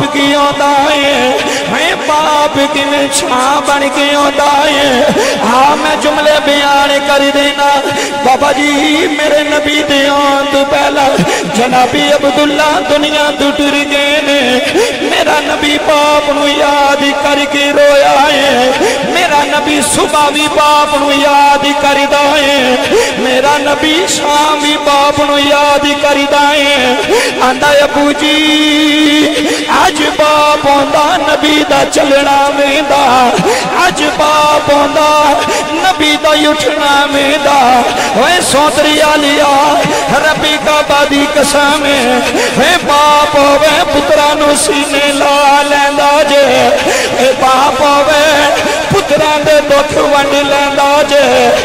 की आंदा है, मैं पाप की में छां बन के आंदा है। हाँ मैं जुमले बयान कर देना बाबा जी, मेरे नबी दे आन तो पहला जनाबी अब्दुल्ला दुनिया तो टुर गए ने। मेरा नबी पाप नू याद करके रोया है, मेरा नबी सुबह भी पाप नू याद करदा है, मेरा नबी शाम भी पाप नू याद करदा है। आंदा अबू जी अज पाप आंदा नबी दा चलना वेंदा, अज पाप आंदा नबी दा उठना वेंदा। ओए सोतरी आलिया रबी काबा दी कसम है, पाप होवे पुत्रा नू सीने ला लैंदा जे, पाप होवे पुत्रा दे दुख वंड लैंदा जे,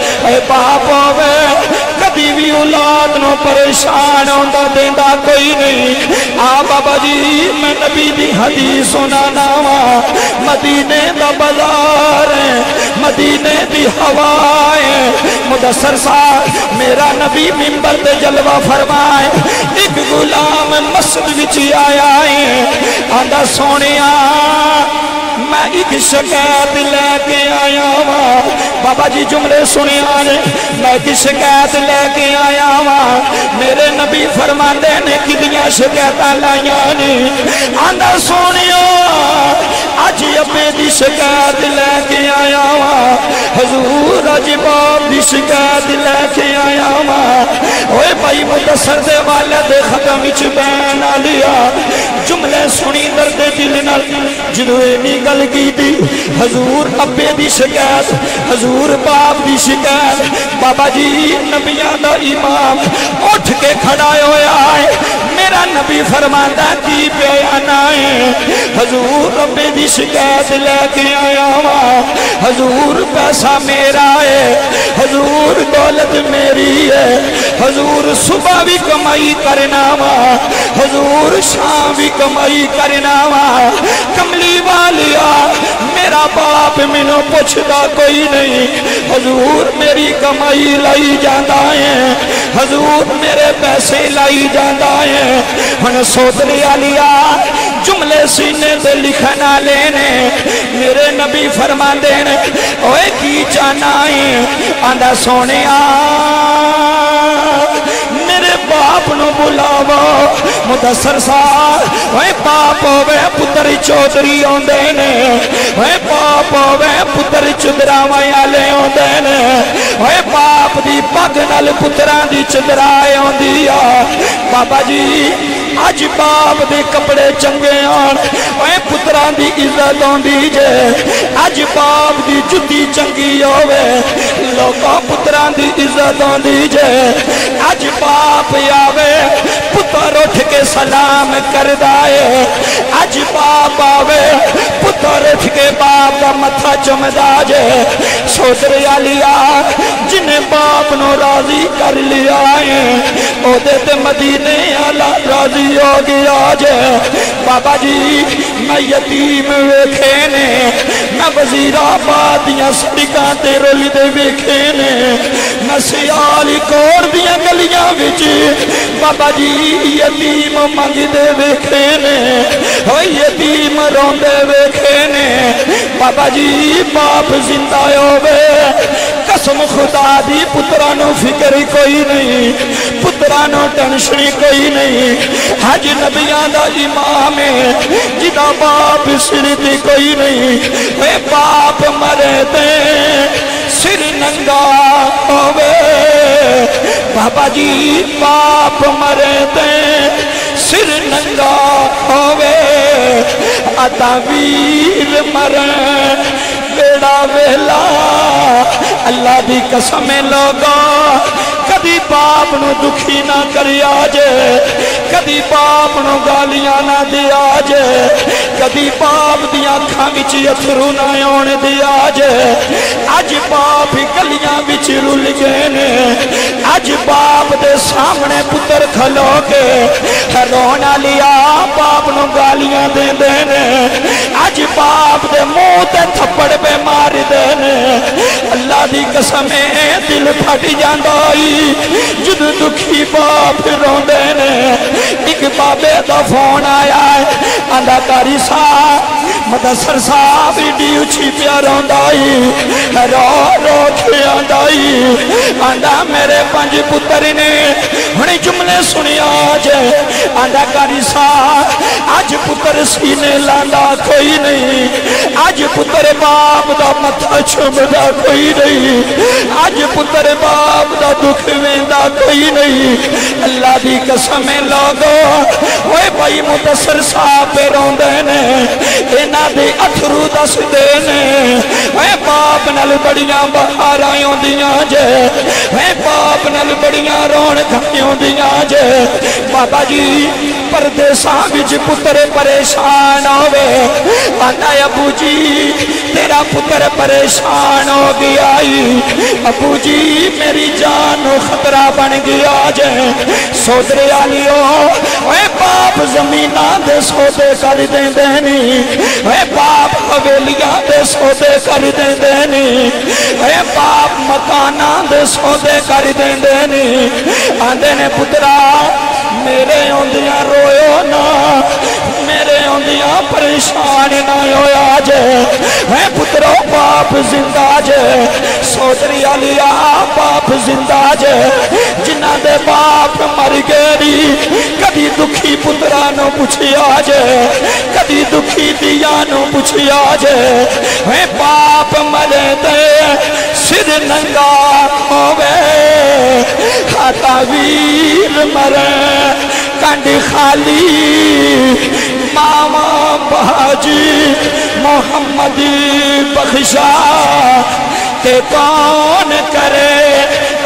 पाप होवे कभी भी औलाद नू परेशान होंदा देंदा कोई नहीं। आ बाबा जी मैं नबी दी हदीस सुनाना वा, मदीने दा बाजार है, मदीने दी हवा है। मुदस्सर साहब मेरा नबी मिंबर ते जलवा फरमाए, एक गुलाम मस्जिद विच आया है, आंदा सोनिया मैं एक शिकायत लेके आया वा। बाबा जी जुमले सुनिया ने, मैं एक शिकायत लेके आया वा। मेरे नबी फरमाते ने किदियां शिकायत लाइया ने, आंदा सोनिया अज अब्बे दी शिकायत लेके आया वा, हजूर अज बाप दी शिकायत लेके आया वा। ओए भाई मुदस्सर दे वाले दे खत्म विच बैन आ लिया, जुमले सुनी दर्द दिल नाल जदों इन्नी गल कीती, हजूर अब्बे दी शिकायत, हजूर बाप दी शिकायत। बाबा जी नबियां दा इमाम उठ के खड़ा होया है, मेरा नबी फरमांदा की बयाना है, हजूर अब्बे दी शिकायत लेके आया वा। हजूर पैसा मेरा है, हजूर दौलत मेरी है, हजूर सुबह भी कमाई करना वा, हजूर शाम भी कमाई करना वा। कमली वालिया मेरा बाप मैनू पुछदा कोई नहीं, हजूर मेरी कमाई लाई जाता है, हजूर मेरे पैसे लाई जाता है। हुण सोतरी आलिया जुमले सीने ते लिखन वाले ने, मेरे नबी फरमांदे ने ओए की चाहना है, आंदा सोनिया मेरे बाप नू बुलावो। मुदस्सर साहब ओए पाप होवे पुत्र चौधरी आंदे ने, ओए पाप होवे पुत्र चुदरावां वाले आंदे ने, ओए पाप दी पग नाल पुत्रां दी चुदराए आंदी आ। बाबा जी अज बाप दे कपड़े चंगे आन, ओए पुत्रां दी इज्जत आंदी जे, अज बाप दी जुत्ती चंगी होवे लोकां पुत्रां दी इज्जत आंदी जे। अज बाप आवे पुत्र उठ के सलाम करदा है, अज बाप आवे पुत्र उठ के बाप का मत्था चुमदा जे। सोतरी आलिया जिन्हें बाप नू राजी कर लिया है, ओदे ते मदीने आला राजी हो गया जे। बाबा जी मैं यतीम वेखे ने, मैं वजीराबाद दियां सड़कां ते रुलदे वेखे ने, मैं सियालकोट दियां गलियां विच बाबा जी यतीम मंगदे वेखे ने, ओ यतीम रोंदे वेखे ने। बाबा जी बाप जिंदा होवे कसम खुदा दी पुत्रा नू फिक्र कोई नहीं, पुत्रा नू टेंशन कोई नहीं। हज नबियां दा इमाम है जिदा बाप सिर ते कोई नहीं, वे बाप मरे ते सिर नंगा होवे। बाबा जी बाप मरे ते सिर नंगा होवे, अता वीर मरे बेड़ा वेला। अल्लाह दी कसम लोगा कदी बाप नू दुखी ना करिया जे, कदी बाप नू गालियां ना दिया जे, कदी बाप दी अखां विच अथरू ना आउण दिया जे। अज बाप गलियां विच रुल गए ने, अज बाप दे सामने पुत्र खलो के रोना लिया बाप नू गालियां देंदे ने, अज बाप दे मुंह ते थप्पड़ पे मार दे ने। अल्लाह दी कसम दिल फट जांदा जदों दुखी बाप रोंदे ने। एक बाबे दा फोन आया है, آندا کاری صاحب مدثر صاحب ایڈی اچھی پیار آندائی رو رو کے آندائی آندا میرے 5 پتر نے ہنی جملے سنی آج آندا کاری صاحب آج پتر سینے لاندا کوئی نہیں آج پتر باپ دا متھا چھمدا کوئی نہیں آج پتر باپ دا دکھ ویندا کوئی نہیں اللہ دی قسم لوگو ہوئے بھائی مدثر صاحب پہ روندے نے اینا دے اتھرو دس دینے اے باپ نل بڑیاں بہار آئیوں دیاں جے اے باپ نل بڑیاں رون کھائیوں دیاں جے بابا جی پردیساں بچ پتر پریشان ہوئے آنا ابو جی تیرا پتر پریشان ہو گیا ابو جی میری جان خطرہ بن گیا جے سودرے آلیوں اے باپ زمینہ دے سودے کر دیں دینی اے باپ حویلیاں دے سودے کر دیں دینی اے باپ مکانہ دے سودے کر دیں دینی آندے نے پترہ میرے ہوندیاں رویو نا میرے ہوندیاں پریشان نہ ہویا جے اے پترو باپ زندہ جے سودری علیا باپ زندہ جے جنہ دے باپ مر گئی کدی دکھی پترانو پوچھیا جے کدی دکھی دیانو پوچھیا جے اے باپ مرے دے سر ننگا ہوئے ہاتھا ویر مرے کنڈ خالی ماما باجی محمدی بخشا کہ کون کرے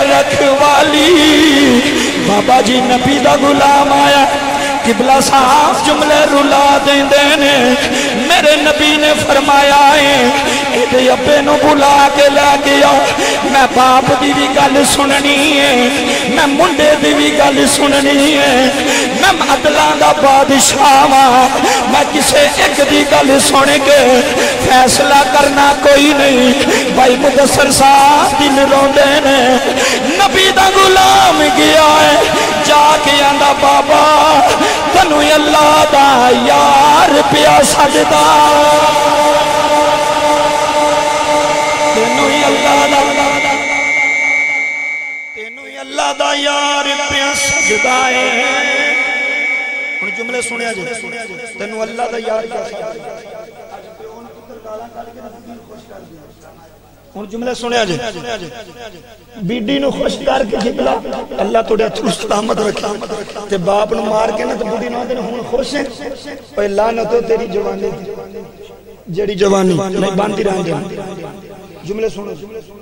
رکھوالی بابا جی نبی دا غلام آیا قبلہ صاحب جملے رلا دیں دینے میرے نبی نے فرمایا ہے ایدے ابے نو بلا کے لے گیا میں باپ دی بھی گل سننی ہے میں منڈے دی بھی گل سننی ہے میں عدلان دا بادشاہ میں کسے ایک دی گل سن کے فیصلہ کرنا کوئی نہیں بھائی مدثر صاحب دل رون دینے نبی دا غلام گیا ہے جا کے آندہ بابا تنوی اللہ دا یار پیا سجدہ تنوی اللہ دا یار پیا سجدہ ہے انہیں جملے سنیا جائے تنوی اللہ دا یار پیا سجدہ ان جملے سنیا جے بیڈی نو خوش کر کے جبلا اللہ توڑے اتھر سلامت رکھا تے باپ نو مار کے نا تے بڑی نو دے ہون خوش ہیں اوہ لعنت ہو تیری جوانی جڑی جوانی نہیں باندھی رہن دے جملے سنو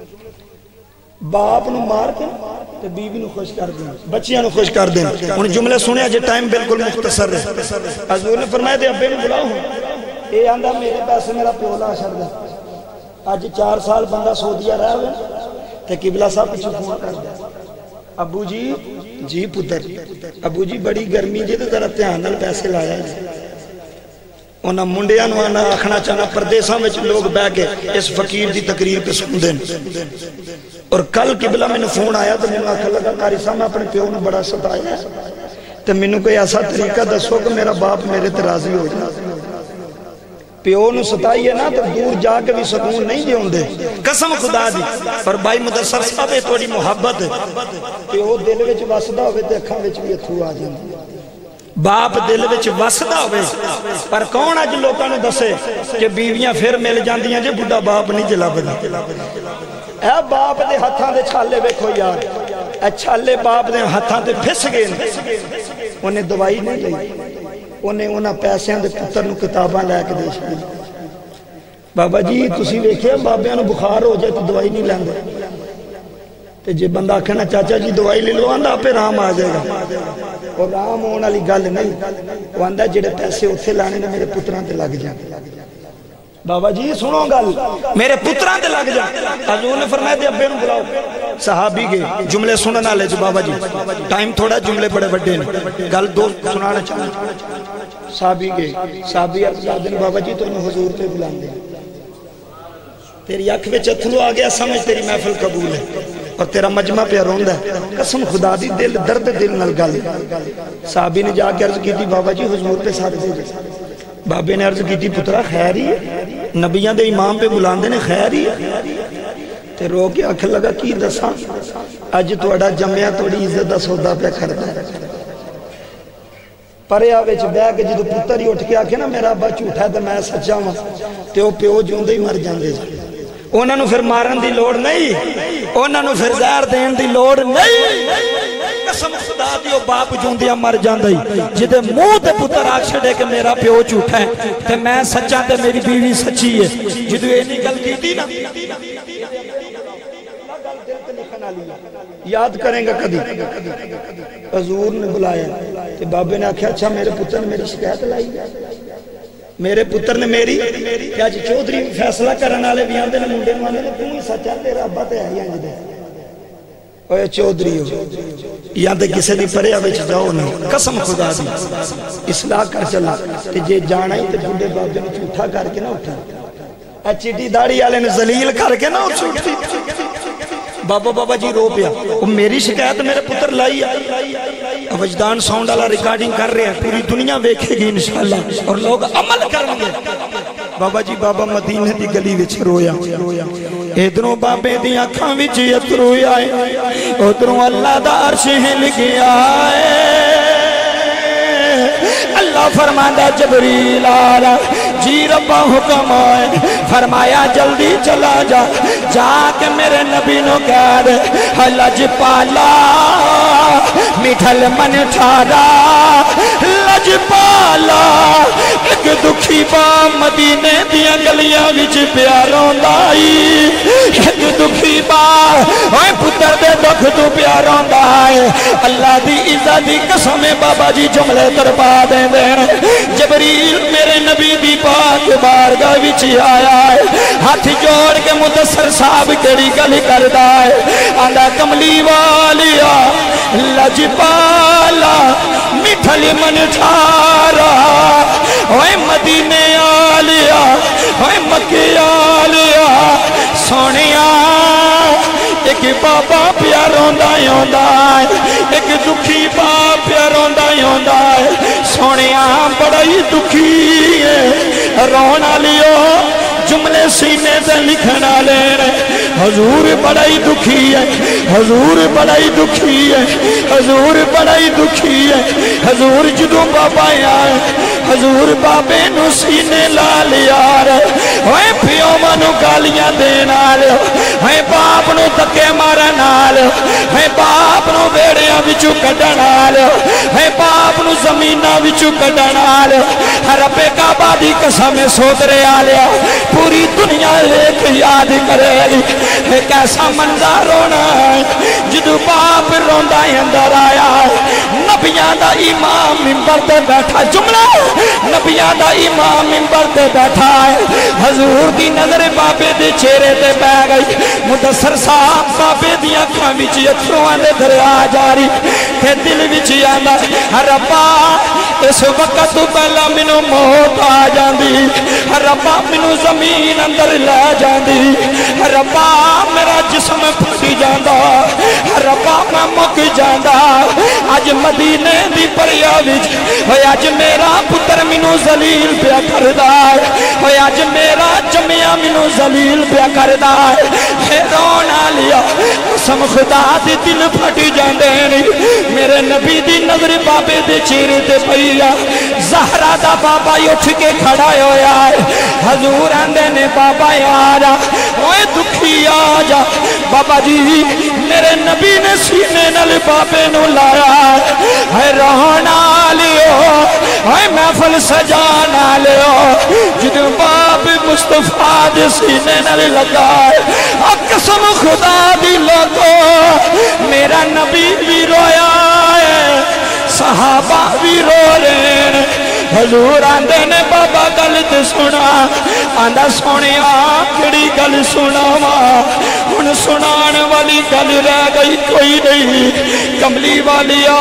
باپ نو مار کے تے بیوی نو خوش کر دیں بچیاں نو خوش کر دیں ان جملے سنیا جے ٹائم بالکل مختصر ہے حضور نے فرمایا دے ابے نو بلاؤ ہوں اے آندہ میرے پیسے میرا پیولا شرد ہے آج 4 سال بندہ سعودیہ رہا ہوئے تے قبلہ صاحب پچھو فون کر دیا ابو جی پتر ابو جی بڑی گرمی جی تو ذرا تیانل پیسے لایا جی انہاں منڈیاں نو آنا آکھنا چاہنا پردیساں میں لوگ بے کے اس فقیر دی تقریر پہ سن دیں اور کل قبلہ میں نے فون آیا تو میں نے آکھا لگا قاری صاحب میں اپنے پیو نے بڑا ستایا ہے تو میں نے کوئی ایسا طریقہ دسو کہ میرا باپ میرے ترازی ہو جائے پیو نو ستائی ہے نا تو دور جا کے بھی سکون نہیں دے ہوں دے قسم خدا دی پر بھائی مدثر صاحب ہے توڑی محبت ہے پیو دل وچ وسدا ہوئے تے اکھاں وچ بھی اتھرو آ جاندے باپ دل وچ وسدا ہوئے پر کون اج لوکاں نے دسے کہ بیویاں پھر مل جاندیاں جے بڈھا باپ نہیں جلا بدا اے باپ دے ہتھاں دے چھالے ویکھو یار اے چھالے باپ دے ہتھاں دے پھس گئے انہیں دوائی نہیں لئی انہیں پیسیاں دے پتر نو کتاباں لے کے دے شکل بابا جی تسی ویکھے بابیاں نو بخار ہو جائے تو دوائی نہیں لیں گے تے جے بندہ کہنا چاچا جی دوائی لے لو آندہ پہ رام آ جائے گا اور رام ہونا لی گل نہیں وہ آندہ جڑے پیسے اتھے لانے نے میرے پتران تے لگ جائیں بابا جی سنو گل میرے پتران تے لگ جائیں حضور نے فرمایا دے ابے نو بلاؤ صحابی گئے جملے سننا لے جو بابا جی ٹائم تھوڑا جملے بڑے بڑے ہیں گل دو سنانا چاہنا صحابی گئے صحابی ارزاد دن بابا جی تو انہوں حضور پہ بلان دیں تیری اکھ میں چتھلو آگیا سمجھ تیری محفل قبول ہے اور تیرا مجمع پہ روندہ ہے قسم خدا دی دل درد دل نل گل صحابی نے جا کے عرض کی تھی بابا جی حضور پہ ساتھ دے بابے نے عرض کی تھی پترا خیر ہی ہے نبیان دے امام پہ بلاندے نے خیر ہی ہے تے رو کے آنکھ لگا کی دساں اج توڑا جمعہ توڑی عزت دا سودا پہ کھڑتا ہے پرے آوے بہ کے جدو پتر ہی اٹھ کے آکے نا میرا ابا جھوٹا ہے تے میں سچا ہوں تے وہ پیو جوندے ہی مر جاندے انہاں نو پھر مارن دی لوڑ نہیں انہاں نو پھر زہر دین دی لوڑ نہیں قسم خدا دی او باپ جوندیا مر جاندے جدے منہ تے پتر آکھ چھڑے کہ میرا پیو جھوٹا ہے تے میں سچا تے میری بیوی سچی ہے جدو یہ نہیں گل کیتی نا یاد کریں گا کدی حضور نے بلایا کہ بابے نے آکھیا اچھا میرے پتر نے میری شکایت لائی میرے پتر نے میری کہ آج چودھری فیصلہ کرنے والے بھی آندے نے منڈے نوں آندے نے تو ہی سچا تیرا ابا تے ہے انج دے اوے چودھری ہو یا تے کسے دی پرے وچ جاؤ نا قسم خدا دی اصلاح کر چلا تے جے جانا ہی تے بڈھے بابے نے جھوٹا کر کے نہ اٹھا اے چٹی داڑھی والے نے ذلیل کر کے نہ اٹھا بابا جی رو پیا وہ میری شکایت میرے پتر لائی ہے وجدان ساؤنڈ والا ریکارڈنگ کر رہے ہیں پوری دنیا دیکھے گی انشاءاللہ اور لوگ عمل کریں گے بابا جی بابا مدینے دی گلی وچ رویا ادھروں بابے دی آنکھاں وچ اترو آئے ادھروں اللہ دا عرش ہل گیا اللہ فرماندہ جبریل آرہ جی ربا حکم آئے فرمایا جلدی چلا جا جا کے میرے نبی نو کہہ دے لج پالا میٹھل من ٹھارا لج پالا ایک دکھی با مدینے دیا گلیاں وچ پیاروں دائی ایک دکھی با اوے پتر دے دکھ تو پیاروں دائی اللہ دی عزت دی قسم بابا جی جملے ترپا دیں دیں جبریل میرے نبی دی پاک بارگاہ وچ آیا ہے ہاتھ جوڑ کے مدثر صاحب کیڑی گل کردا ہے آندا کملی والیا لج پالا میٹھل من ٹھارا اوے مدینے آلیا اوے مکے آلیا سونیا ایک بابا پیاروں دا ایک دکھی باپ پیاروں دا سونیا بڑا ہی دکھی ہے رونا لیو جملے سینے تے لکھنا لینے حضور بڑا ہی دکھی ہے حضور بڑا ہی دکھی ہے حضور بڑا ہی دکھی ہے حضور جدو بابا آئے حضور بابے نو سینے لا لیا رہے ہوئے پیو منو گالیاں دینا لے ہوئے باپ نو تکے مارنا لے ہوئے باپ نو بیڑیاں بچو کٹنا لے ہوئے باپ نو زمینہ بچو کٹنا لے رب کعبہ دی قسم سوترے آلیا پوری دنیا ایک یاد کرے گی ایک ایسا منظر ہونا ہے جدو باپ روندہ اندر آیا ہے نبیان دا امام منبر تے بیٹھا جملہ نبیان دا امام منبر تے بیٹھا ہے حضور دی نظر بابے دے چہرے تے بہ گئی مدثر صاحب بابے دی آنکھاں وچ اتھروان دے دریا جاری تے دل وچ آندا ربا اس وقت تو پہلا منو موت آ جاندی ربا منو زمین اندر لے جاندی ربا میرا جسم پھٹی جاندا ربا میں مک جاندا اج مدینے دی پریا وچ ہوئے اج میرا پتر منو ذلیل پیا کردا ہوئے اج میرا جمعہ منو ذلیل پیا کردا ہے رونا لیا قسم خدا دی دل پھٹی جاندے نہیں میرے نبی دی نظر بابے دے چہرے تے پیا زہرا دا بابا اٹھ کے کھڑا ہویا ہے حضور آندے نے بابا یارا اوے دکھی آ جا بابا جی میرے نبی نے سینے نال بابے نو لایا ہے رونا لیو ہے محفل سجانا لیو جدو باب مصطفیٰ دے سینے نال لگا ہے قسم خدا دی لگو میرا نبی بھی رویا ہے صحابہ بھی رو رہے ہیں حضور آندے نے بابا گل تے سنا آندہ سونے کیڑی گل سناوا ہن سنان والی گل رہ گئی کوئی نہیں کملی والیا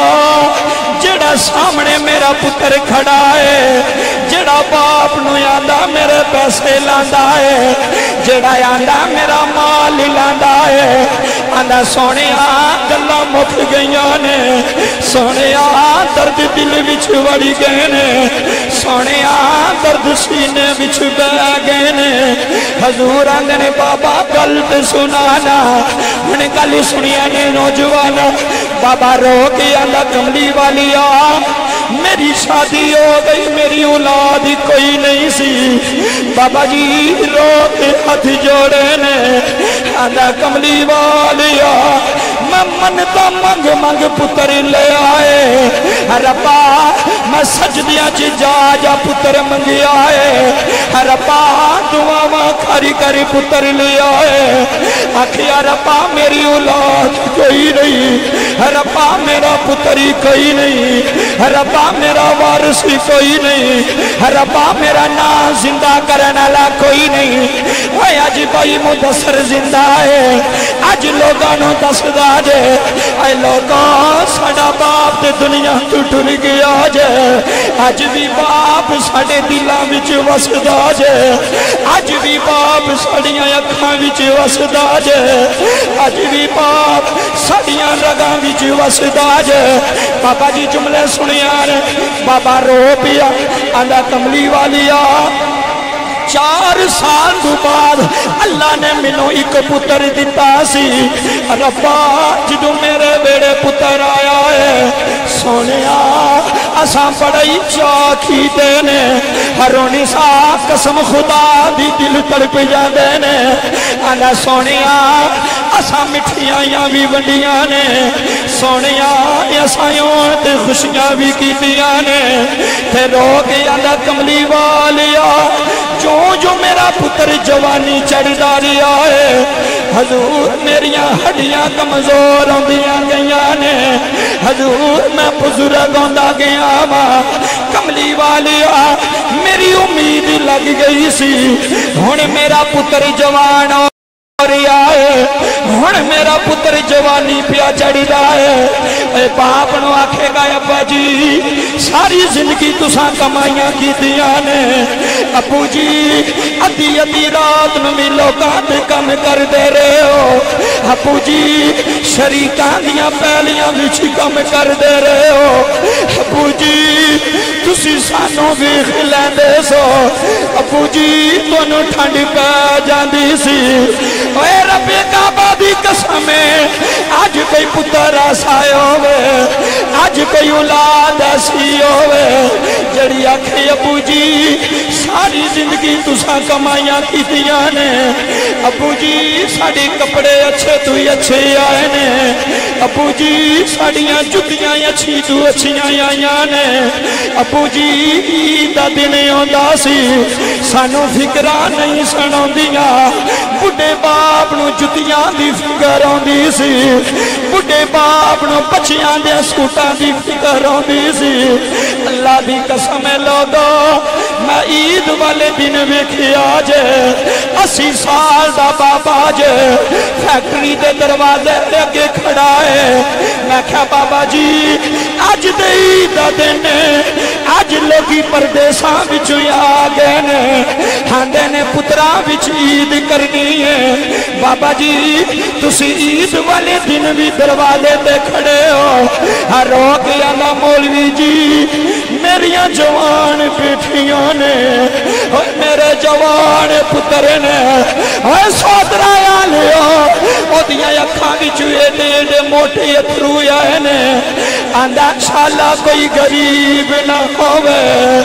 جڑا سامنے میرا پتر کھڑا ہے جڑا باپ نو آندا میرے پیسے لاندا ہے جڑا آندا میرا مال لاندا ہے آندا سونے گلاں مک گئیاں نے سونے درد دل وچ وڑی گئے نے سونے मर्द सीने बिच बह गए ने। हजूर आंदे ने बाबा गल ते सुनाना। हुण गल सुनिया ने नौजवान। बाबा रो के आंदा कमली वालिया मेरी शादी हो गई, मेरी औलाद कोई नहीं सी। बाबा जी रो के हाथ जोड़े ने। आंदा कमली वालिया मैं मनता मंग मंग पुत्र ले आए। रब्बा मैं सजदियां च जा पुत्र मंगिया है। रब्बा दुआवां करी करी पुत्र ले आए। आखिया रब्बा मेरी औलाद कोई नहीं, रब्बा मेरा पुत्र ही कोई नहीं, रब्बा मेरा वारिस ही कोई नहीं, रब्बा मेरा नाम जिंदा करने वाला कोई नहीं। अज भाई मुदस्सर जिंदा है, अज लोगों को दसदा जे ऐ लोगों साडा बाप ते दुनिया तो टुर गया जे। अज भी बाप साडे दिलों विच वसदा जे, अज भी बाप साडियां अखां विच वसदा जे, अज भी बाप साडियां रगां विच वसदा जे। बाबा जी जुमले सुनिया ने। बाबा रो पिया आंदा कमली वालिया 4 साल तो बाद अल्लाह ने मैनू एक पुत्र दिता सी। रब्बा जदों मेरे बेड़े पुत्र आया है सोनिया असा बड़े चाखी ने। हरोनी सा कसम खुदा दी दिल तड़प जाते ने। आला सोनिया असा मिठियां भी वंडिया ने। सोनिया असा ते खुशियां भी कीतियां ने। ते रो के आंदा कमली वालिया जो जो मेरा पुत्र जवानी चढ़दा रहा है हजूर मेरिया हड्डियां कमजोर होंदियां गईयां ने। हजूर मैं बुजुर्ग होंदा गया वा। कमली वालिया मेरी उम्मीद लग गई सी हुण मेरा पुत्र जवान हो रहा है, हुण मेरा पुत्र जवानी पिया चढ़दा है। बाप नूं आखेगा अब्बा जी सारी जिंदगी तुसां कमाइयां कीतियां ने। अब्बू जी अद्धी अद्धी रात नूं भी लोकां ते कम करदे रहे हो। अब्बू जी शरीकां दियां पैलियां विच कम करदे रहे हो। अब्बू जी तुसीं सानूं वेख लैंदे सो। अब्बू जी तुहानूं ठंड पै जांदी सी। ओए रब्बे काबा दी कसम अज कोई पुत्र ऐसा होवे, अज कोई औलाद ऐसी होवे जड़ी आखे अब्बू जी सारी जिंदगी तुसां कमाइयां कीतियां ने। अब्बू जी साडे कपड़े अच्छे तो अच्छे आए ने। अब्बू जी साडियां जुत्तियां अच्छी तो अच्छियां आईयां ने। अब्बू जी ईद दा दिन आउंदा सी सानू फिक्रा नहीं सुणाउंदियां। बुढ़े बाप नूं जुत्तियां दी फिकर आउंदी सी, बुढ़े बाप नूं बच्चियां दे सूटां दी फिकर आउंदी सी। अल्लाह दी कसम लोगो मैं ईद वाले दिन वेखिया जे 80 साल दा बाबा जे फैक्ट्री दे दरवाजे ते अगे खड़ा है। मैं क्या बाबा जी अज दे ईद दा दिन अज लोगी परदेसां विच आ गए ने। आंदे ने पुत्रा विच ईद करनी है। बाबा जी तुसी ईद वाले दिन भी दरवाजे ते खड़े हो। रो के आला मौलवी जी मेरिया जवान बेटियां ने, मेरे जवान पुत्र ने। सोदरा लियो ओदियां अखां विच एडे एडे मोटे अथरू आए ने। आंदा शाला कोई गरीब ना होवे,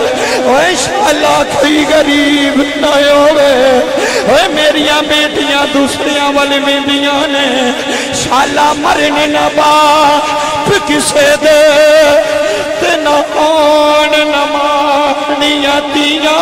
ओए शाला कोई गरीब ना होवे। ओए मेरिया बेटियां दूसरियां वाले वेंदियां ने। शाला मरने ना बाप किसे दे ते ना आन ना मानिया दियां।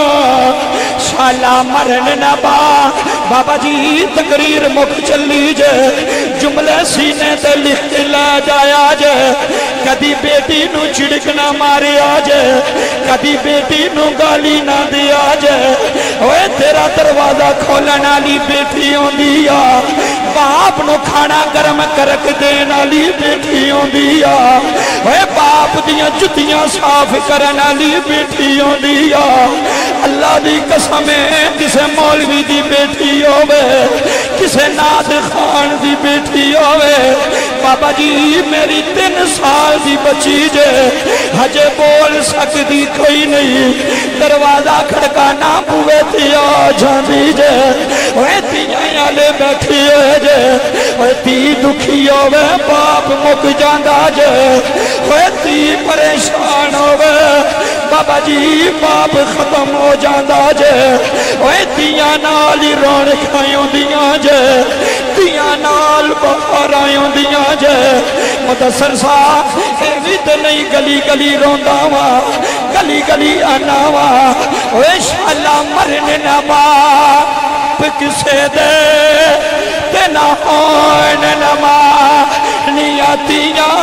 शाला मरन ना बाबा जी तकरीर मुख चली जे जुमले सीने ते लिख के ला जाया जे। कदी बेटी नू छिड़क ना मारिया जे, कदी बेटी नू गाली ना दिया जे। ओए तेरा दरवाजा खोलन वाली बेटी आउंदी आ, बाप नू खाना गर्म करक देन वाली बेटी आउंदी आ। ओए बाप दियां जुत्तियां साफ करन वाली बेटी आउंदी आ। अल्लाह دی قسم کسے مولوی دی بیٹی ہووے کسے ناد خان دی بیٹی ہووے بابا جی میری 3 سال دی بچی جے ہجے بول سکتی کوئی نہیں دروازہ کھڑکانا بوے تھی آ جاندی جے اوے تیاں آلے بیٹھی ہوئے جے اوے تی دکھی ہوئے باپ مک جاندہ جے اوے تی پریشان ہوئے بابا جی باپ ختم ہو جاندہ جے اوے تیاں نالی رون کھائیوں دیاں جے تیاں نال بہار آئیوں دیاں جے مدسر صاحب ایوی تے نہیں گلی گلی روندہ ہوا گلی گلی آنا ہوا اوے شالا مرنے نہ باپ کسے دے تے نہ ہون نہ مانیاتیاں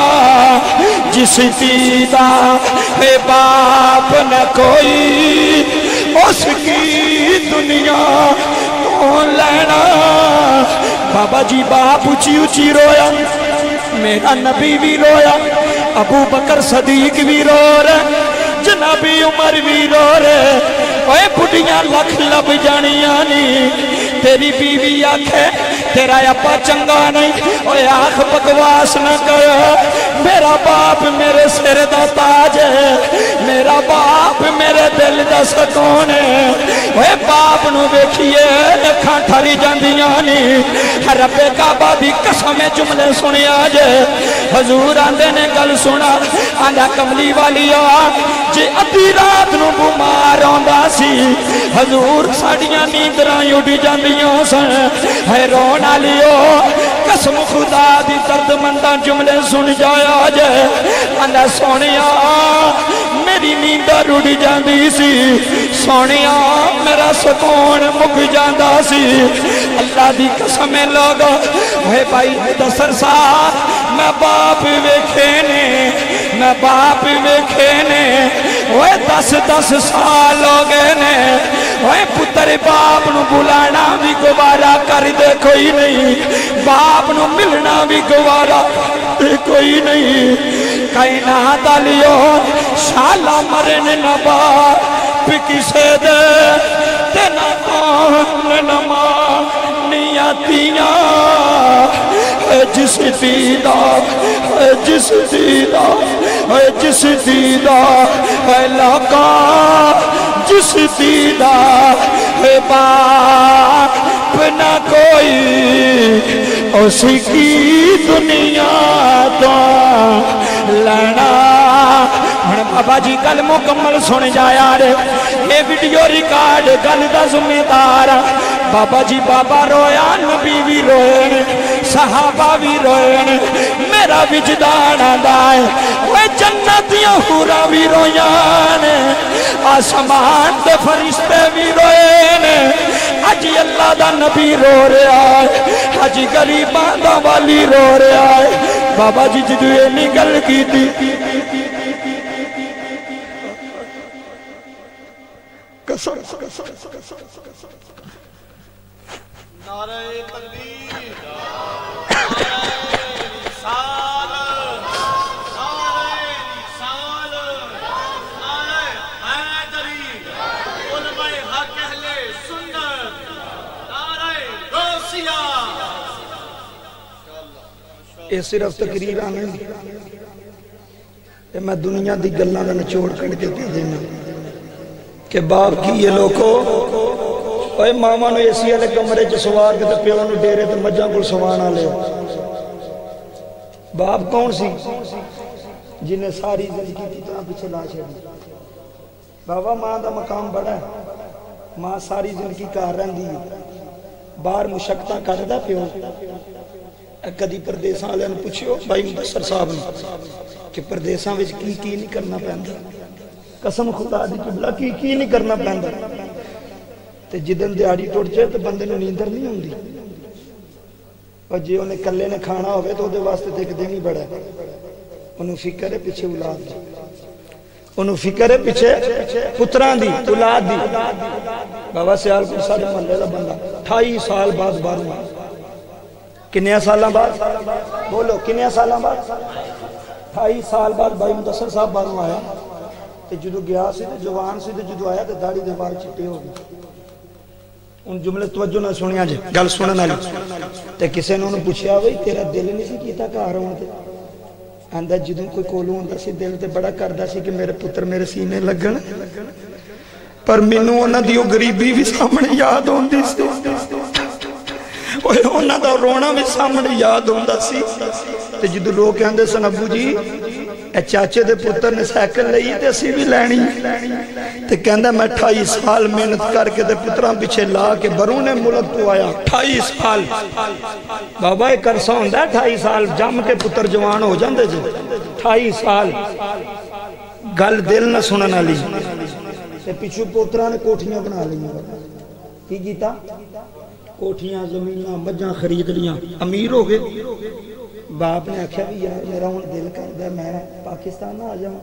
جس دیدہ اے باپ نہ کوئی اس کی دنیا تو لینا بابا جی باپ اچھی اچھی رویا میرا نبی بھی رویا ابو بکر صدیق بھی رو رہے جنابی عمر بھی رو رہے اوے بڑھیاں لکھ لب جانیاں نہیں تیری بیوی آنکھے تیرا اپا چنگا نہیں اوے آنکھ بکواس نہ کر میرا باپ میرے سر دا تاج ہے میرا باپ میرے دل دا سکون ہے اوے باپ نو بیکھئے لکھاں ٹھاری جاندیاں نہیں رب کعبہ دی قسم جملے سنی آجے حضور آندے نے گل سنا آندہ کملی والی جے ادھی رات نو بمار آندہ سی حضور ساڑیاں نیندراں اٹھ جاندیاں سن ہے رونا لیو قسم خدا دی درد مندہ جملے سن جایا جے آندہ سونیا میری نیندہ اٹھ جاندی سی سونیا میرا سکون مک جاندہ سی اللہ دی قسم لوگا اے بھائی دسر صاحب میں باپ ویکھینے میں باپ ویکھینے اوے 10 سال ہو گئے نے اوے پتر باپ نو بلانا بھی گوارا کر دے کوئی نہیں باپ نو ملنا بھی گوارا دے کوئی نہیں کائنات علیو شالا مرن نہ باپ کسے دے تینا آن نہ مانیاتیاں جس دیدہ جس دیدہ جس دیدہ لکا جس دیدہ باپ نہ کوئی اس کی دنیا تو لڑا بابا جی گل مکمل سن جایا رے یہ ویڈیو ریکارڈ گل دا ذمہ دار بابا جی بابا رویا نبی بھی روئے صحابہ بھی روئے میرا وجدان آدھائے وہ جنتیاں حورا بھی رویان آسمان دے فرشتے بھی روئے حجی اللہ دا نبی رو رہا ہے حجی غریباں دا والی رو رہا ہے بابا جی جدو یہ نگل کی تھی نعرہ تکبیر نعرہ رسالت نعرہ حیدری علماء حق اہل سنت نعرہ غوثیہ یہ صرف تقریر آنے میں دنیا دی گلہ نہ نچوڑ کر کے دے دینا کہ باپ کی یہ لوگوں اوہ ماما نو ایسی علیہ کمرے چے سوار کے تے پیو نو ڈیرے تے مجھاں کل سوانا لے باپ کون سی جنہیں ساری زندگی کی طرح پیچھے لا چھڑی بابا ماں دا مقام بڑا ہے ماں ساری زندگی کار رہن دی بار مشکتہ کر دا پیو کدی پردیساں علیہ نے پوچھو بھائی مبصر صاحب نے کہ پردیساں وچ کی نہیں کرنا پہندا قسم خدا دی قبلہ کی نہیں کرنا پہندا تے جدن دیاڑی ٹوٹ جائے تو بندے نے نیندر نہیں ہوندی اور جی انہیں کلے نے کھانا ہوئے تو دے واسطے دیکھ دینی بڑا ہے انہوں فکر ہے پیچھے اولاد دی انہوں فکر ہے پیچھے پتران دی اولاد دی بابا سیال کو سارے محلے دا بندہ 28 سال بعد باروں آیا کنیا سالاں بعد بولو کنیا سالاں بعد 28 سال بعد بھائی مدثر صاحب باروں آیا تے جدو گیا سی تے جوان سی تے جدو آیا تے داڑھی دے بار چٹے ہو گئے ان جملے توجہ نہ سنیا جے گل سنن والی تے کسے نے انہوں پوچھیا بھئی تیرا دل نہیں سی کیتا گھر آون تے آندا جدوں کوئی کولوں ہوندا سی دل تے بڑا کردا سی کہ میرے پتر میرے سینے لگن پر مینوں انہاں دی غریبی بھی سامنے یاد ہوندی سی اوے انہاں دا رونا بھی سامنے یاد ہوندا سی تے جدوں لوگ کہندے سن ابو جی اے چاچے دے پتر نے سائیکل لئی تے اسی بھی لینی تے کہندا میں 28 سال محنت کر کے تے پتراں پیچھے لا کے برون ملک تو آیا 28 سال بابا ایک عرصہ ہوندا 28 سال جم کے پتر جوان ہو جاندے جی 28 سال گل دل نہ سنن والی تے پیچھے پوتراں نے کوٹھیاں بنا لئیاں کی کیتا کوٹھیاں زمیناں مجھاں خرید لیاں امیر ہو گئے باپ نے آکھیا بھی یار میرا ہن دل کردا میں پاکستان نہ آ جاواں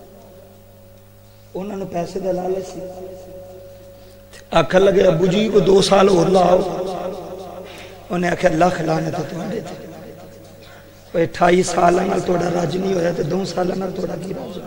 انہاں نے پیسے دا لالچ سی آکھن لگے ابو جی کو 2 سال اور لاؤ انہیں آکھیا لاکھ لعنت ہے تواڈے تے 28 سال نال تہاڈا راج نہیں ہویا تے 2 سال نال تہاڈا کی راج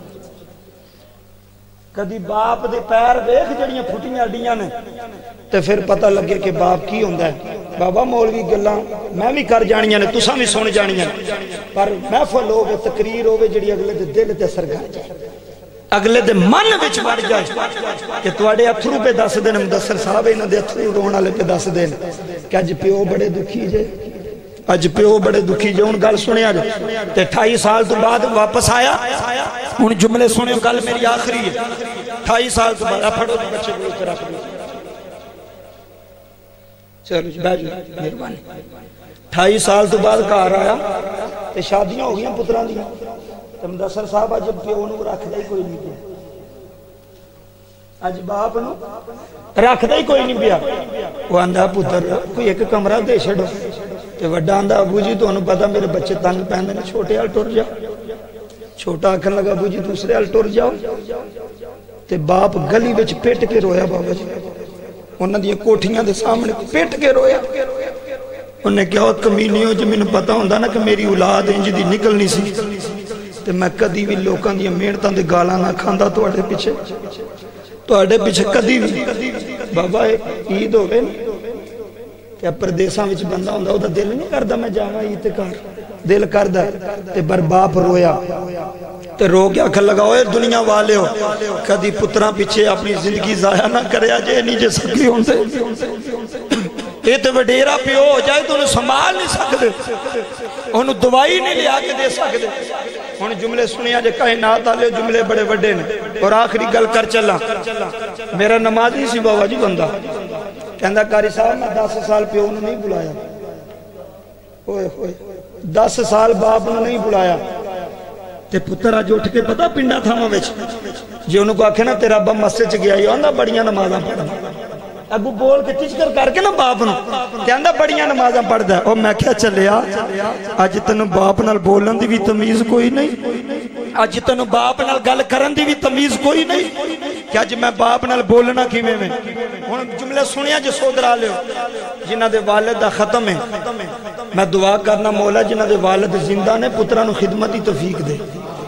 کدی باپ دے پیر ویکھ جڑیاں پھٹیاں اڈیاں نے تے پھر پتہ لگے کہ باپ کی ہوندا ہے بابا مولوی گلاں میں بھی کر جانیاں نے تساں بھی سن جانیاں پر محفل ہوے تقریر ہوے جڑی اگلے دے دل تے اثر کر جائے اگلے دے من وچ وڑ جائے کہ تواڈے اتھرو پہ دس دین مدثر صاحب انہاں دے اتھرو رون والے پہ دس دین کہ اج پیو بڑے دکھی جے اج پیو بڑے دکھی جے ہن گل سنیا جے تے 28 سال تو بعد واپس آیا ہن جملے سنو گل میری آخری ہے 28 سال تو بعد پھڑو بچے کو اتر رکھ دو چلو بیٹھ مہربانی 28 سال تو بعد گھر آیا تے شادیاں ہو گئیاں پتراں دیاں تے مدثر صاحب اج پیو نوں رکھدا ہی کوئی نہیں پیا اج باپ نوں رکھدا ہی کوئی نہیں پیا وہ آندا پتر کوئی ایک کمرہ دے چھڈو تے وڈا آندا ابو جی تانوں پتہ میرے بچے تنگ پیندے نے چھوٹے ہل ٹر جا چھوٹا آکھن لگا ابو جی دوسرے ہل ٹر جاؤ تے باپ گلی وچ پٹ کے رویا بابا جی انہاں دی کوٹھیاں دے سامنے پٹ کے رویا انہیں کہا کمینیوں جو میں پتا ہوندا نا کہ میری اولاد انج دی نکلنی سی تے میں کدی بھی لوکاں دی محنتاں دے گالاں نہ کھاندا تواڈے پیچھے کدی بھی بابا عید ہوے تے پردیساں وچ بندہ ہوندا او دا دل نہیں کردا میں جاواں عید تے گھر دل کردا تے پر باپ رویا تے رو کے آکھن لگا اوے دنیا والے ہو کدی پتراں پیچھے اپنی زندگی ضائع نہ کریا جے نہیں جے سکی ہوندے یہ تو وڈیرا پیو ہو جائے تو انہوں سنبھال نہیں سکتے انہوں دوائی نہیں لیا کے دے سکتے انہوں جملے سنیا جے کائنات آلے جملے بڑے بڑے نے اور آخری گل کر چلا میرا نمازی سی بابا جی بندہ کہندہ کاری صاحب میں 10 سال پیو انہوں نہیں بلایا ہوئے ہوئے 10 سال باپ انہوں نہیں بلایا تے پتر آج اٹھ کے پتا پنڈا تھا میں ویچ جی انہوں کو آکھے نا تیرا ابا مسجد گیا یہ آندہ بڑیاں نمازاں پڑھا ابو بول کے تجھ کر کے نا باپ نو کہندہ بڑیاں نمازاں پڑھ دا ہے اور میں کیا چلیا آج تنو باپ نال بولن دی بھی تمیز کوئی نہیں آج تنو باپ نال گل کرن دی بھی تمیز کوئی نہیں کہ آج میں باپ نال بولنا کی میں جملے سنیا جو سودرا لے ہو جنہ دے والد دا ختم ہے میں دعا کرنا مولا جنہ دے والد زندہ نے پترانو خدمتی توفیق دے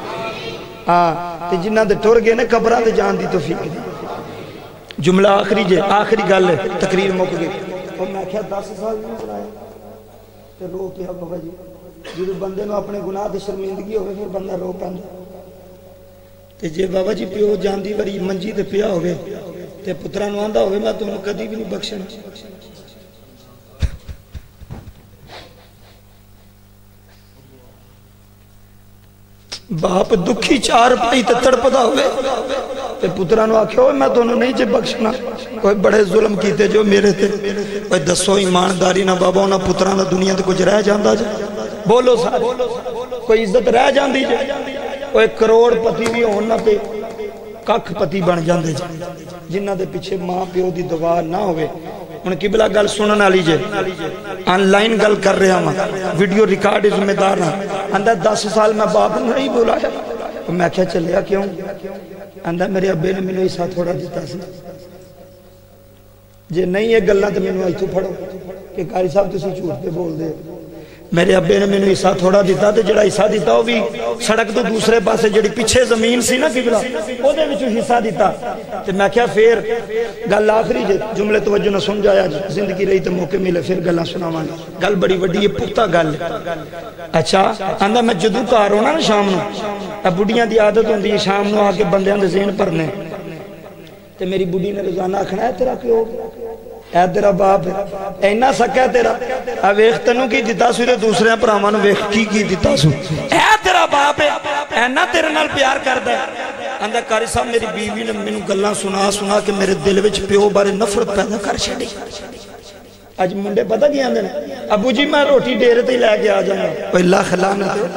تے جنہ دے ٹر گئے نے قبران دے جان دی توفیق دے جملہ آخری جے آخری گل ہے تقریر مک گئی اور میں کہا 10 سال نہیں بنایا تے رو کیا بابا جی جدو بندے نو اپنے گناہ تے شرمندگی ہوئے پھر بندہ رو پاندا تے جے بابا جی پیو جاندی وری منجی تے پیا ہوئے تے پترانو آندہ ہوئے میں تمہیں کدی بھی نہیں بخشنا باپ دکھی چار پائی تے تڑپدا ہوئے تے پترانو آکھے ہوئے میں تو نہیں جے بخشنا کوئی بڑے ظلم کیتے جو میرے تھے کوئی دسو ایمانداری نہ بابا انہا پترانا دنیا تے کچھ رہ جاندہ جا بولو سارے کوئی عزت رہ جاندی جے کوئی کروڑ پتی بھی ہونا تے ککھ پتی بن جاندے جا جنہ دے پیچھے ماں پیو دی دعا نہ ہوئے ان کی بلا گل سنن والی جے آن لائن گل کر رہا ہوں ویڈیو ریکارڈ ذمہ دار نہ اندر 10 سال میں باپ نہیں بلایا میں کیا چلیا کیوں اندر میرے ابے نے مینوں حصہ تھوڑا دیتا سی جے نہیں یہ گلاں تے مینوں ایتھوں پھڑو کہ قاری صاحب تسی جھوٹ پہ بول دے میرے ابے نے مینوں حصہ تھوڑا دیتا تے جڑا حصہ دیتا وہ بھی سڑک تو دوسرے پاسے جڑی پیچھے زمین سی نا قبلہ او دے وچوں حصہ دیتا تے میں کہیا پھر گل آخری جملے توجہ نہ سمجھایا زندگی رہی تے موقع ملے پھر گلاں سناواں گل بڑی وڈی ہے پختہ گل اچھا آندا میں جدوں گھر ہونا نا شام نو بڑھیاں دی عادت ہوندی ہے شام نو آ کے بندیاں دے ذہن بھرنے تے میری بڑھی نے روزانہ آکھنا ہے تیرا پیو اے تیرا باپ اینا سکا تیرا اے ویکھ تینوں کی دتا سو تے دوسرے بھراواں نوں ویکھ کی دتا سو اے تیرا باپ ہے اینا تیرے نال پیار کردا ہے آندا قاری صاحب میری بیوی نے مینوں گلاں سنا کے میرے دل وچ پیو بارے نفرت پیدا کر چھڈی اج منڈے پتہ کی آندے نے ابو جی میں روٹی ڈیرے تے لے کے آ جانا او اللہ لعنت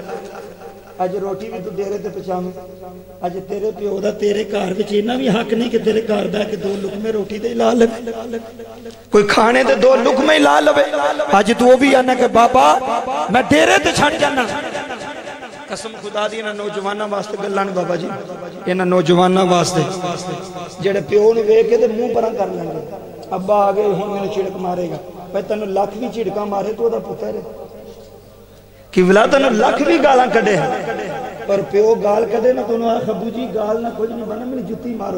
اج روٹی بھی تو ڈیرے تے پہنچاویں اج تیرے پیو دا تیرے گھر وچ اینا بھی حق نہیں کہ تیرے گھر بیٹھ کے 2 لقمے روٹی تے لا لے کوئی کھانے تے 2 لقمے لا لے اج تو وہ بھی آنا کہ بابا میں ڈیرے تے چھڑ جانا قسم خدا دی انہاں نوجواناں واسطے گلاں نے بابا جی انہاں نوجواناں واسطے جڑے پیو نوں ویکھ کے تے منہ پراں کر لیں گے ابا آ گئے ہن مینوں چھڑک مارے گا بھئی تینوں لاکھ بھی چھڑکا مارے تو دا پتر ہے قبلہ تینوں لاکھ بھی گالاں کڈے پر پیو گال کڈے نہ تینوں آ ابو جی گال نہ کچھ نہیں بنا مینوں جُتی مارو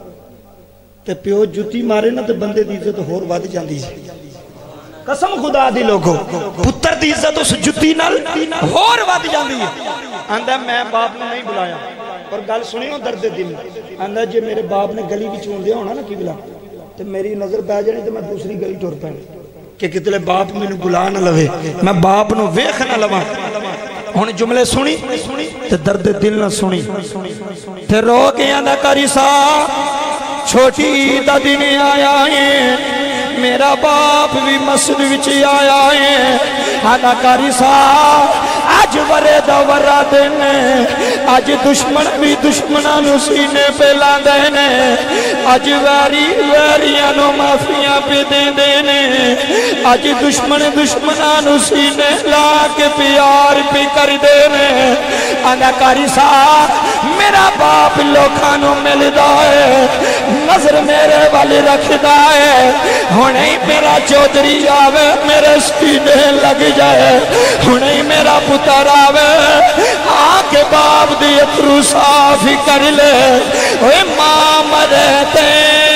تے پیو جُتی مارے نہ تے بندے دی عزت ہور ود جاندی ہے قسم خدا دی لوگو پتر دی عزت اس جُتی نال ہور ود جاندی ہے آندا میں باپ نے نہیں بلایا اور گل سنیو درد دل آندا جے میرے باپ نے گلی وچ ہوندیا ہونا نا قبلہ تے میری نظر پہ جانی تے میں دوسری گلی ٹر پانی کہ کتنے باپ مینوں بلا نہ لوے میں باپ نو ویکھ نہ لواں ہن جملے سنی تے درد دل نہ سنی تے رو کے آندا قاری صاحب چھوٹی عید دا دن آیا ہے میرا باپ بھی مسجد وچ آیا ہے آندا قاری صاحب آج ورے دا ورا دینے آج دشمن بھی دشمناں نو سینے پہ لاندے نے آج ویریاں نو معافیاں پہ دے دینے آج دشمن دشمناں نو سینے لا کے پیار پہ کر دینے آندا قاری صاحب میرا باپ لوکاں نو ملدا ہے نظر میرے والی رکھدا ہے ہنے میرا چودھری آوے میرے سینے لگ جائے ہنے میرا پتر آوے آکے باپ دی اترو صاف ہی کر لے اوے ماں مرتے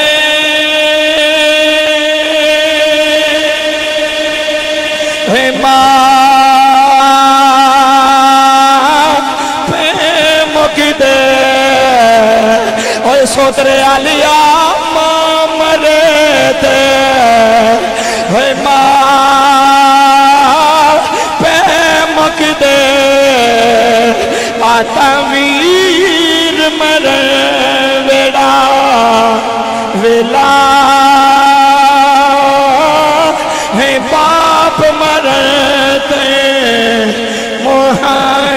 اوے ماں پہ مکدے اوے سوترے آلیا ماں مرتے اوے ماں دے آتویر مر ویڑا ویلا ہے باپ مرتے محمد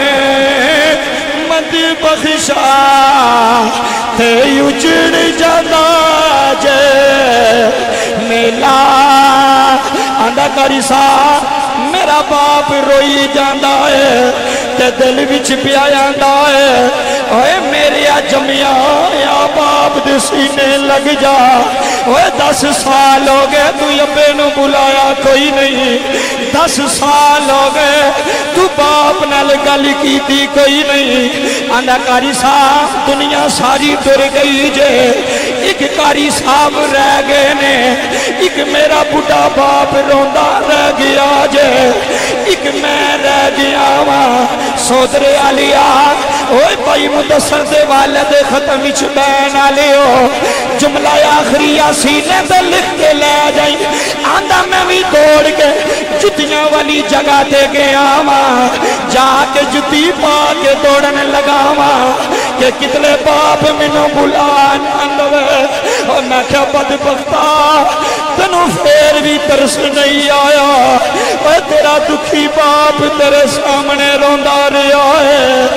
بخشا تے اجڑ جانا جے میلا آندا قاری صاحب میرا باپ روئی جاندہ ہے تے دل وچ پیا جاندہ ہے اوے میرے جمیا یا باپ دے سینے لگ جا اوے 10 سال ہو گئے تو ابے نو بلایا کوئی نہیں 10 سال ہو گئے تو باپ نال گل کیتی کوئی نہیں آندا قاری صاحب دنیا ساری ٹر گئی جے ایک قاری صاحب رہ گئے نے ایک میرا بڑا باپ روندا رہ گیا جے ایک میں رہ گیا وہاں سودرے آلیا اوہ بھائی مدثر دے والد ختم وچ بین آلیو جملہ آخری سینے دے لکھ کے لے جائیں آندہ میں بھی دوڑ کے جتیاں والی جگہ دے گیا وہاں جا کے جتی پا کے دوڑنے لگا وہاں کہ کتنے باپ منو بلان اندوے اور میں کیا بدبختہ تنو پھر بھی ترس نہیں آیا اور تیرا دکھی باپ تیرے سامنے روندا رہا ہے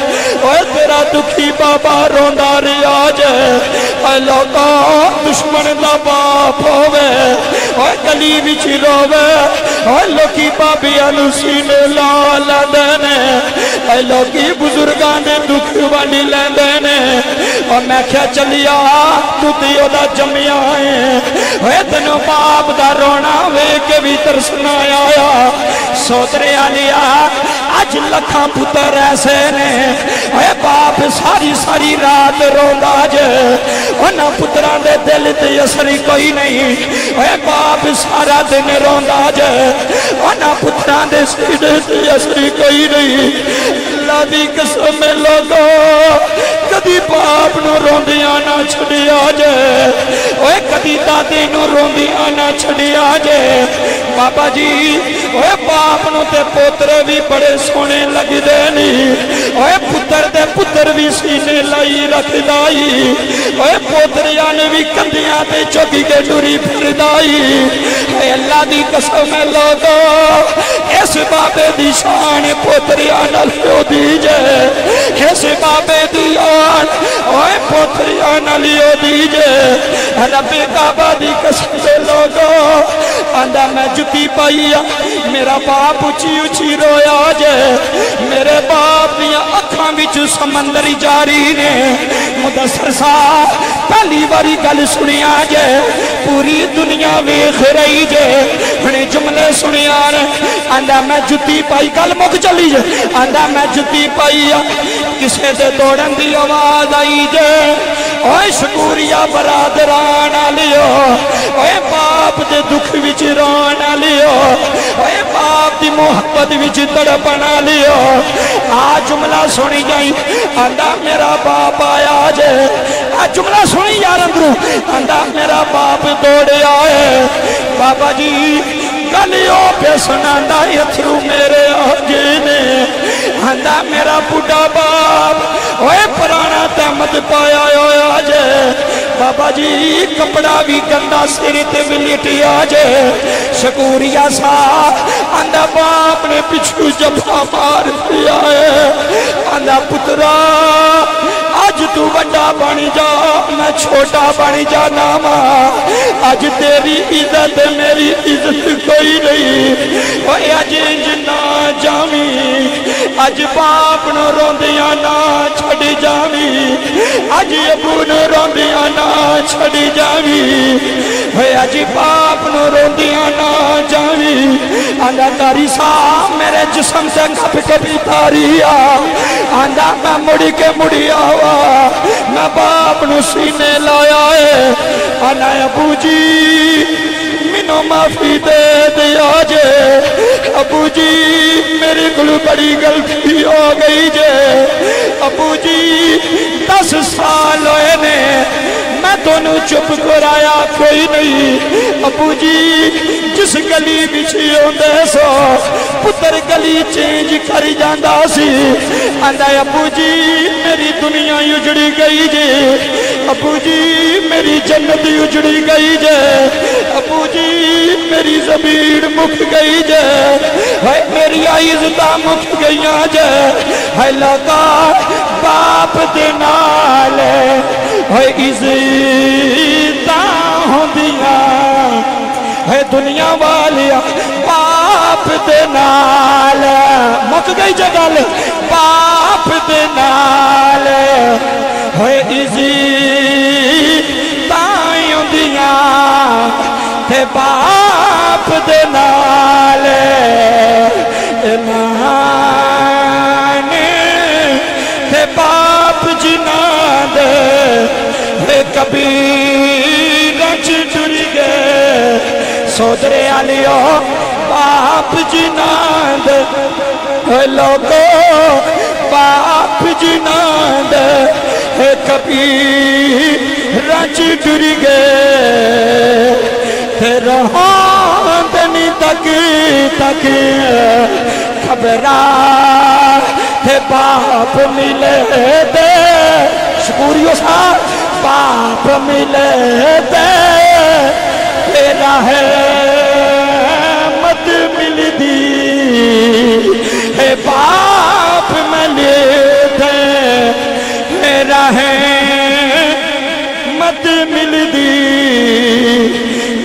ओए तेरा दुखी बाबा रोंदा रियाज ओए लोका दुश्मन दा बाप होवे ओए गली विच रोवे ओए लोकी बाबियां नू सीने ला लैंदे ने ओए लोकी बुजुर्गां दे दुख वंड लैंदे ने और मैं क्या चलिया तू ते ओदा जम्मिया है ओए तैनू बाप दा रोना वेख के भी तरस ना आया सोतरे आलिया अज लखां पुत्र ऐसे ने ओए बाप सारी सारी रात रोंदा जे उन्हां पुत्रां दे दिल ते असर कोई नहीं ओए बाप सारा दिन रोंदा जे उन्हां पुत्रां दे सिर ते असर कोई नहीं अल्लाह दी कसम लोगो कदी बाप नू रोंदियां ना छड़िया जे ओए कदी दादी नू रोंदियां ना छड़िया जे बाबा जी ओए बाप नू ते पोतरे भी बड़े सोने लगदे नी ओए पुत्र दे पुत्र भी सीने लाई रखदाई ओए पोतरियां ने भी कंधियां ते चुक के टुरी फिरदाई अल्लाह दी कसम लोगो इस बाबे दी शान पोतरियां नाल होदी जे इस बाबे दी आन ओए पोतरियां नाल होदी जे रब्बे काबा दी कसम लोगो आंदा मैं जुती पाई मेरा बाप उची उची रोया जे मेरे बाप दियां अखां विच समंदर जारी ने मुदस्सर साहब पहली बारी गल सुनिया जे पूरी दुनिया वेख रही जे हुणे जुमले सुनिया ने आंदा मैं जुती पाई गल मुक चली जे आंदा मैं जुती पाई किसे दे दौड़न दी आवाज आई जे ओए शकूरिया बरादरान आलियो ओए बाप दे दुख विच रोन आलियो ओए बाप दी मोहब्बत विच तड़पन आलियो आ जुमला सुनी जाई आंदा मेरा बाप आया जे आ जुमला सुनी यार अंदरों आंदा मेरा बाप दौड़या है बाबा जी गलियों पे सुनांदा अथरू मेरे आगे ने आंदा मेरा बुढ़ा बाप ओए पुराना तहमत पाया होया जे बाबा जी कपड़ा भी गंदा सिर ते भी लिटिया जे शकूरिया सा आंदा बाप ने पिछू जफा मार दिया है आंदा पुत्रा आज तू बड़ा बन जा मैं छोटा बन जाना वा आज तेरी इज्जत मेरी इज्जत कोई नहीं ओए अज इंज ना जावी अज बाप नू रोंदियां ना छड़ जावी अज अबू नू रोंदियां ना छड़ जावी ओए अज बाप नू रोंदियां ना जावी आंदा तारी सा मेरे जिस्म से कप कभी तारी आंदा मैं मुड़ी के मुड़ी आवा मैं बाप नू सीने लाया है आना अबू जी मैनू माफी दे दिया जे अबू जी मेरे को बड़ी गलती हो गई जे अबू जी 10 साल होए ने मैं दोनों चुप कराया कोई नहीं अबू जी जिस गली बिच आंदे सो पुत्र गली चेंज कर जांदा सी आंदा अबू जी मेरी दुनिया उजड़ी गई जे अबू जी मेरी जन्नत उजड़ी गई जे अबू जी मेरी ज़मीन मुक गई जे हाय मेरी इज्जत मुक गई जे हाय लगा बाप दे नाल हाय इज्जत होंदियां है दुनिया वालिया बाप दे नाल मुक गई जे गल बाप दे नाल है इज्जत होंदियां ते बाप दे नाल ईमान ते बाप जिन्हां दे कबीर च जुड़ गए सोदरे आलियो बाप जिन्हां दे लोगो बाप जिन्हां दे कबीर च जुड़ गए रोहानी तक तक खबरा थे बाप मिले दे शकूरियो सा बाप मिले दे तेरा है मत मिलदी है बाप मिले दे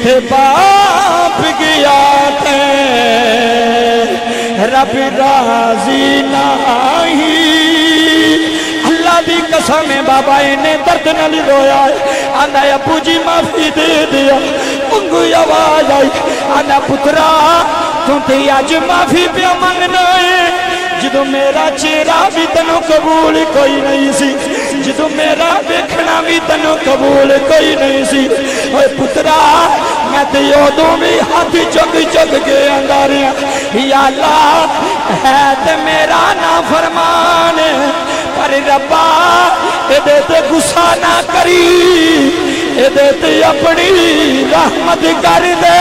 باپ گیا تے رب راضی نہیں اللہ دی قسم بابا انہیں درد نہ رویا آنا ابو جی معافی دے دیا انگو آواز آئی آنا پترا تو تے آج معافی پہ منگنا ہے جدو میرا چہرہ بھی تنو قبول کوئی نہیں سی جدو میرا دیکھنا بھی تنو قبول کوئی نہیں سی اوہ پترا میں تے یودوں بھی ہاتھ چک چک کے انداریاں یا اللہ ہے تے میرا نافرمان پر ربا اے دیتے غصہ نہ کری اے دیتے اپنی رحمت کر دے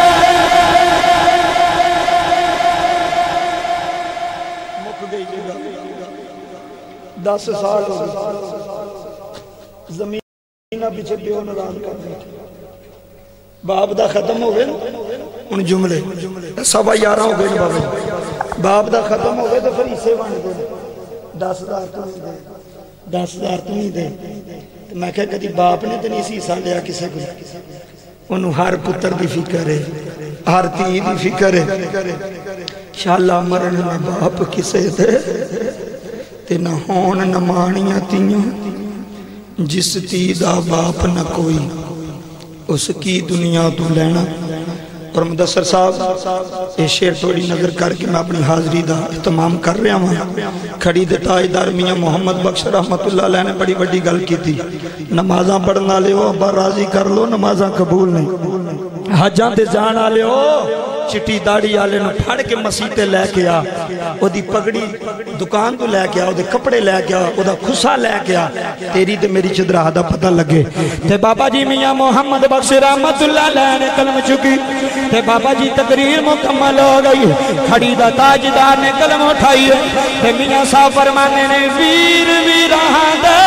10 سال ہو گئے زمین پیچھے پیو ناراض کر دے باپ دا ختم ہو گئے ان جملے 11:15 ہو گئے بابا باپ دا ختم ہو گئے تو پھر اسے بن دے 10,000 تو نہیں دے 10,000 تو نہیں دے میں کہا کدی باپ نے تو نہیں سی حصہ لیا کسے کو انہوں ہر پتر دی فکر ہے ہر تی دی فکر ہے انشاءاللہ مرن نہ باپ کسے دے تے نہ ہون نہ مانیاں تیوں جس تی دا باپ نہ کوئی اس کی دنیا تو لینا اور مدثر صاحب یہ شعر تھوڑی نظر کر کے میں اپنی حاضری دا اہتمام کر رہا ہوں کھڑی دتائیدار میاں محمد بخش رحمت اللہ علیہ نے بڑی بڑی گل کی تھی نمازاں پڑھنا لے ہو ابا راضی کر لو نمازاں قبول نہیں حجاں تے جانا لے ہو چٹی داڑی آلے نو پھڑ کے مسیحتے لے کے آ او دی پگڑی دکان تو لے کے آ او دے کپڑے لے کے آ او دا خسا لے کے آ تیری تے میری چدرہ دا پتہ لگے تے بابا جی میاں محمد بخش رحمت اللہ علیہ نے قلم چکی تے بابا جی تقریر مکمل ہو گئی کھڑی دا تاجدار نے قلم اٹھائی تے میاں صاحب فرمانے نے ویر ویران دے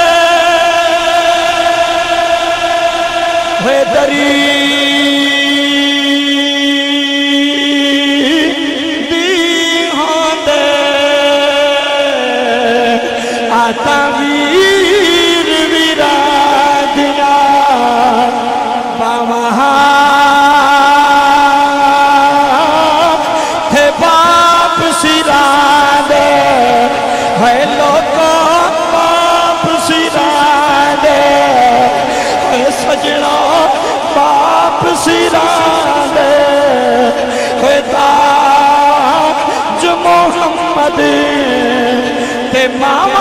ہوئے دری ویر ویرادنا پاوہاں تھے باپ سرادے ہے لوگوں باپ سرادے ہے سجنوں باپ سرادے ہے تاج محمد تے ماں